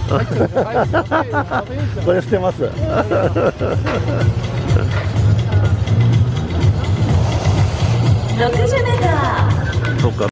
これ捨てます。 60メーター。 そっか。